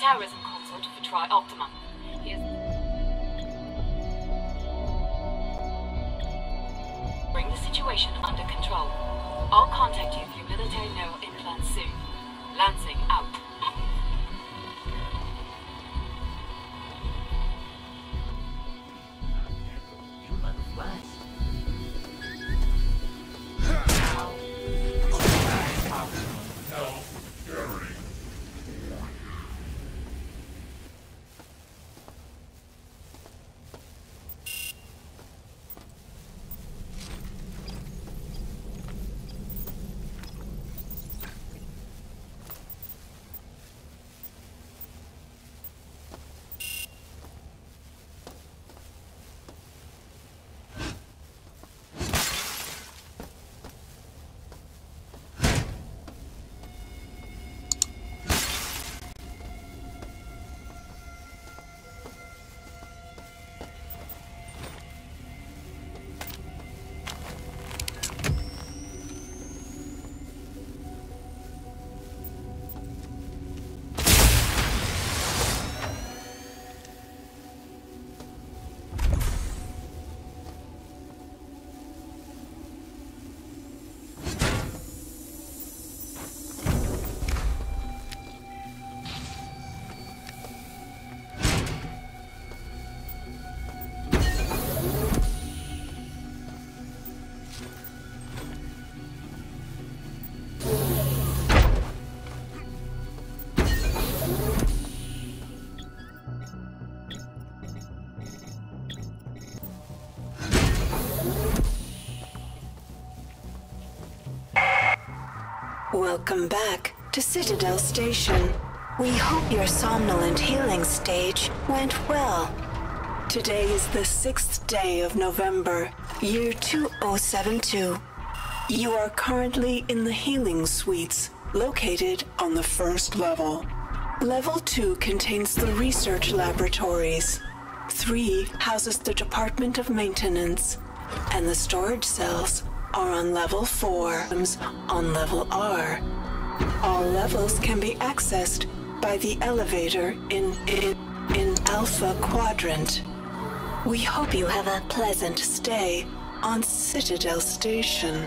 terrorism consult for Tri-Optimum. He is... Bring the situation under control. I'll contact you through military neural implants soon. Lansing out. Welcome back to Citadel Station. We hope your somnolent healing stage went well. Today is the 6th day of November, year 2072. You are currently in the healing suites, located on the first level. Level 2 contains the research laboratories. 3 houses the Department of Maintenance, and the storage cells are on level 4, on level R. All levels can be accessed by the elevator in Alpha Quadrant. We hope you have a pleasant stay on Citadel Station.